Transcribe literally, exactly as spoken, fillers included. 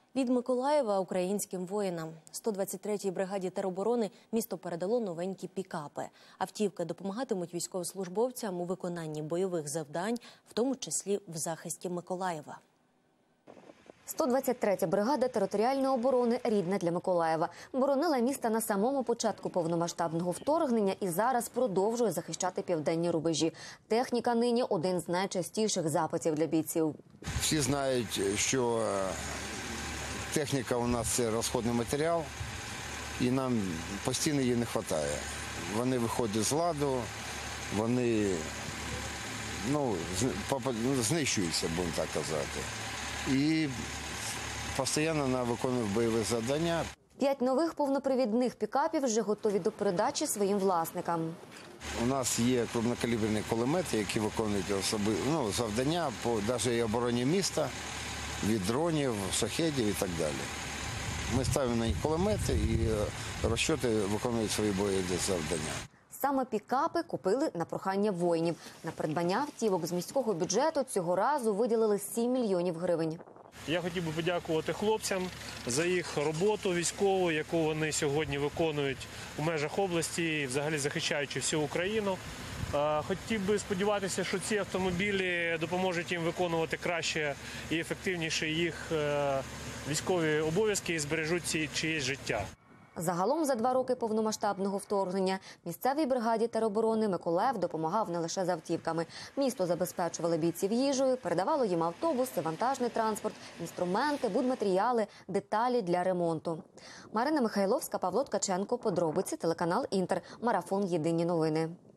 Від Миколаєва українським воїнам. сто двадцять третій бригаді тероборони місто передало новенькі пікапи. Автівки допомагатимуть військовослужбовцям у виконанні бойових завдань, в тому числі в захисті Миколаєва. сто двадцять третя бригада територіальної оборони рідна для Миколаєва. Боронила місто на самому початку повномасштабного вторгнення і зараз продовжує захищати південні рубежі. Техніка нині – один з найчастіших запитів для бійців. Всі знають, що техніка у нас – це розходний матеріал, і нам постійно її не вистачає. Вони виходять з ладу, вони ну, знищуються, будемо так казати. І постійно вона виконує бойові завдання. П'ять нових повнопривідних пікапів вже готові до передачі своїм власникам. У нас є крупнокаліберні кулемети, які виконують особи, ну, завдання по навіть обороні міста, від дронів, шахедів і так далі. Ми ставимо на них кулемети і розчоти виконують свої бойові завдання. Саме пікапи купили на прохання воїнів. На придбання автівок з міського бюджету цього разу виділили сім мільйонів гривень. Я хотів би подякувати хлопцям за їх роботу військову, яку вони сьогодні виконують у межах області, взагалі захищаючи всю Україну. Хотів би сподіватися, що ці автомобілі допоможуть їм виконувати краще і ефективніше їх військові обов'язки і збережуть чиєсь життя. Загалом за два роки повномасштабного вторгнення місцевій бригаді тероборони Миколаїв допомагав не лише з автівками. Місто забезпечувало бійців їжею, передавало їм автобуси, вантажний транспорт, інструменти, будматеріали, деталі для ремонту. Марина Михайловська, Павло Ткаченко, подробиці, телеканал «Інтер», марафон «Єдині новини».